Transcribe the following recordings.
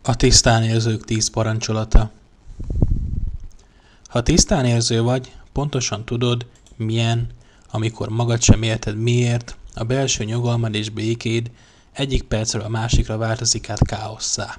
A tisztánérzők 10 parancsolata. Ha tisztánérző vagy, pontosan tudod, milyen, amikor magad sem érted miért, a belső nyugalmad és békéd egyik percről a másikra változik át káosszá.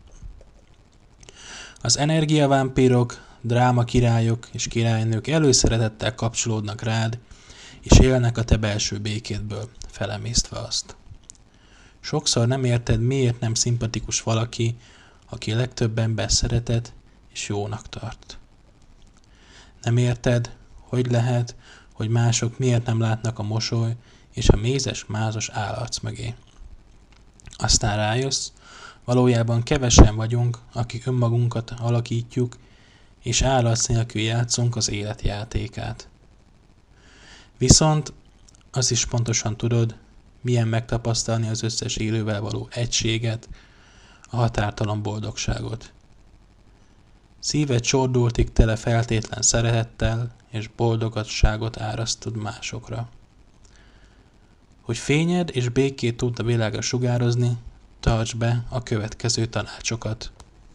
Az energiavámpírok, drámakirályok és királynők előszeretettel kapcsolódnak rád, és élnek a te belső békédből, felemésztve azt. Sokszor nem érted, miért nem szimpatikus valaki, aki legtöbb ember szeretet és jónak tart. Nem érted, hogy lehet, hogy mások miért nem látnak a mosoly és a mézes-mázos állarc mögé. Aztán rájössz, valójában kevesen vagyunk, akik önmagunkat alakítjuk, és állarc nélkül játszunk az élet játékát. Viszont azt is pontosan tudod, milyen megtapasztalni az összes élővel való egységet, a határtalan boldogságot. Szíved csordultig tele feltétlen szeretettel és boldogasságot árasztod másokra. Hogy fényed és békét tud a világra sugározni, tartsd be a következő tanácsokat.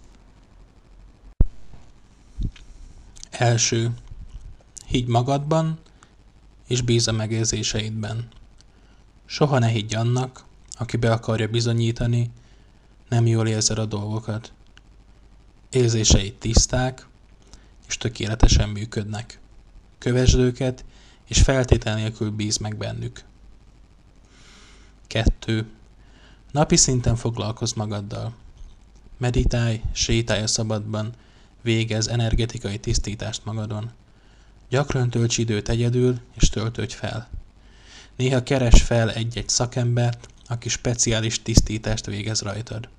Első. Higgy magadban, és bízz a megérzéseidben. Soha ne higgy annak, aki be akarja bizonyítani, nem jól érzed a dolgokat. Érzéseid tiszták, és tökéletesen működnek. Kövesd őket, és feltétel nélkül bízz meg bennük. 2. Napi szinten foglalkozz magaddal. Meditálj, sétálj a szabadban, végezz energetikai tisztítást magadon. Gyakran tölts időt egyedül, és töltődj fel. Néha keresd fel egy-egy szakembert, aki speciális tisztítást végez rajtad.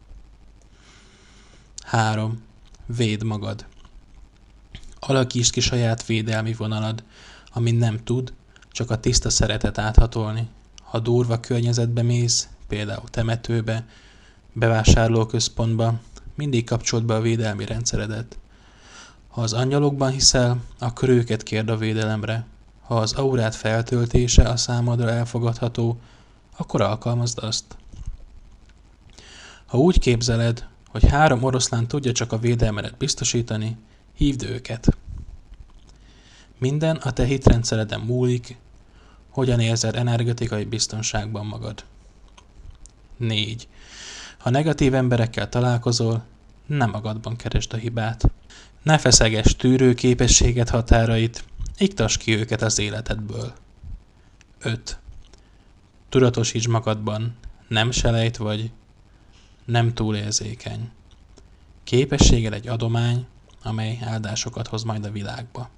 3. Védd magad. Alakítsd ki saját védelmi vonalad, amin nem tud, csak a tiszta szeretet áthatolni. Ha durva környezetbe mész, például temetőbe, bevásárlóközpontba, mindig kapcsold be a védelmi rendszeredet. Ha az angyalokban hiszel, akkor őket kérd a védelemre. Ha az aurát feltöltése a számodra elfogadható, akkor alkalmazd azt. Ha úgy képzeled, hogy 3 oroszlán tudja csak a védelmedet biztosítani, hívd őket. Minden a te hitrendszereden múlik, hogyan érzed energetikai biztonságban magad. 4. Ha negatív emberekkel találkozol, nem magadban keresd a hibát. Ne feszegesd tűrőképességed határait, iktasd ki őket az életedből. 5. Tudatosítsd magadban, nem selejt vagy, nem túl érzékeny. Képességed egy adomány, amely áldásokat hoz majd a világba.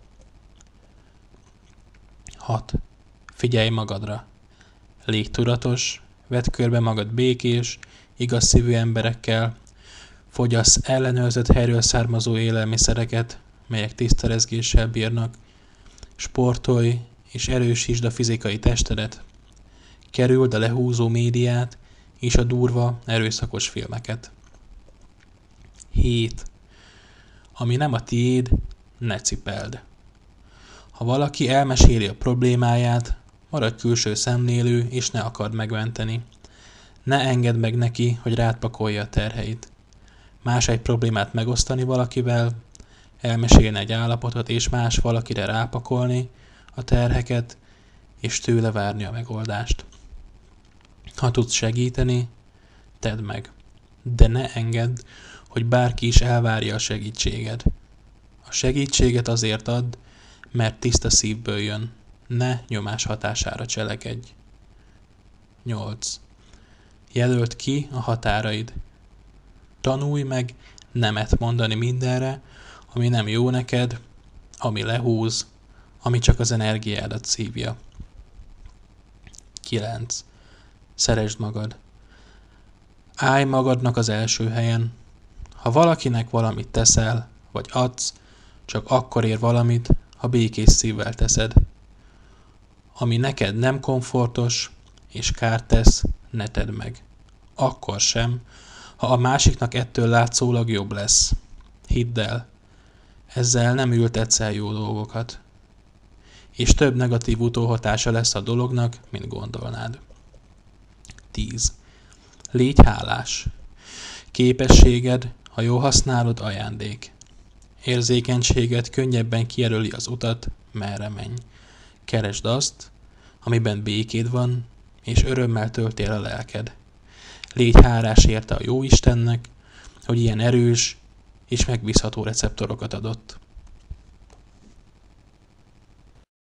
6. Figyelj magadra. Légy tudatos, vedd körbe magad békés, igaz szívű emberekkel, fogyasz ellenőrzött helyről származó élelmiszereket, melyek tiszta rezgéssel bírnak, sportolj és erősítsd a fizikai testedet, kerüld a lehúzó médiát és a durva, erőszakos filmeket. 7. Ami nem a tiéd, ne cipeld. Ha valaki elmeséli a problémáját, maradj külső szemlélő és ne akard megmenteni. Ne engedd meg neki, hogy rád pakolja a terheit. Más egy problémát megosztani valakivel, elmesélni egy állapotot és más valakire rápakolni a terheket, és tőle várni a megoldást. Ha tudsz segíteni, tedd meg, de ne engedd, hogy bárki is elvárja a segítséged. A segítséget azért add, mert tiszta szívből jön, ne nyomás hatására cselekedj. 8. Jelöld ki a határaid. Tanulj meg nemet mondani mindenre, ami nem jó neked, ami lehúz, ami csak az energiádat szívja. 9. Szeresd magad. Állj magadnak az első helyen. Ha valakinek valamit teszel, vagy adsz, csak akkor ér valamit, ha békés szívvel teszed. Ami neked nem komfortos és kárt tesz, ne tedd meg. Akkor sem, ha a másiknak ettől látszólag jobb lesz. Hidd el, ezzel nem ültetsz el jó dolgokat. És több negatív utóhatása lesz a dolognak, mint gondolnád. 10. Légy hálás. Képességed, Ha jól használod, ajándék. Érzékenységet könnyebben kijelöli az utat, merre menj. Keresd azt, amiben békéd van, és örömmel töltél a lelked. Légy hálás érte a Jóistennek, hogy ilyen erős és megbízható receptorokat adott.